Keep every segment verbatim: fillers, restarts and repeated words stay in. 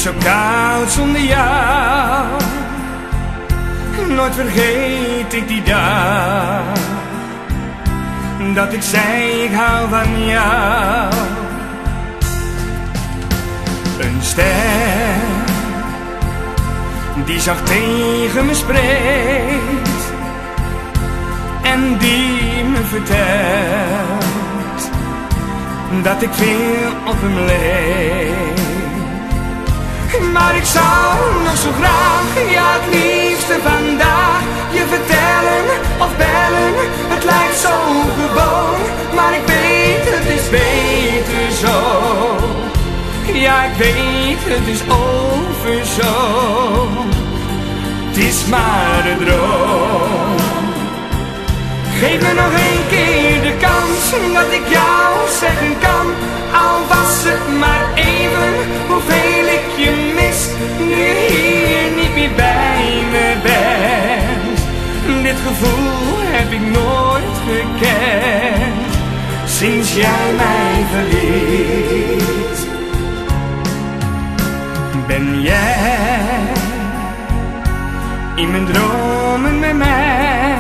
zo koud zonder jou. Nooit vergeet ik die dag dat ik zei ik hou van jou. Een ster die zacht tegen me spreekt en die me vertelt dat ik veel op hem leef. Maar ik zou nog zo graag, ja het liefste vandaag, je vertellen of bellen, het lijkt zo gewoon. Maar ik weet het is beter zo, ja ik weet het is over zo. Het is maar een droom. Geef me nog een keer de kans dat ik jou zeggen kan, al was het maar even, hoeveel ik je mis, nu je hier niet meer bij me bent. Dit gevoel heb ik nooit gekend, sinds jij mij verliet. Ben jij in mijn dromen met mij?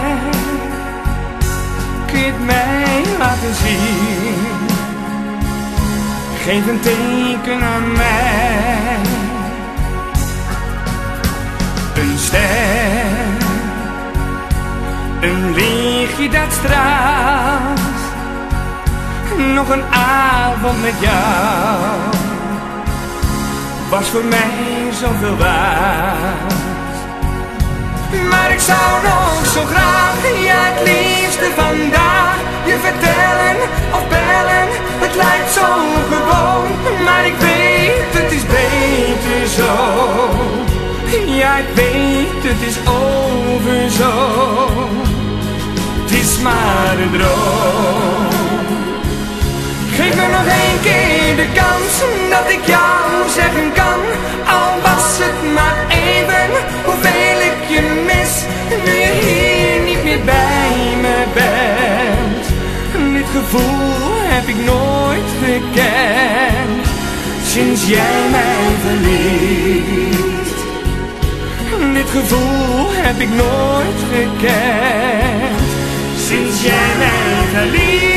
Kun je het mij laten zien? Geef een teken aan mij. Een ster, een lichtje dat straalt, nog een avond met jou was voor mij zoveel waard. Maar ik zou nog zo graag, ja het liefste vandaag, je vertellen of bellen, het lijkt zo gewoon. Maar ik weet het is beter zo, ja ik weet het is over zo. Het is maar een droom. Geef me nog een keer de kans dat ik jou zeggen kan, al was het maar even, hoeveel ik je mis, nu je hier niet meer bij me bent. Dit gevoel heb ik nooit gekend, sinds jij mij verliet. Dit gevoel heb ik nooit gekend, sinds jij mij verliet.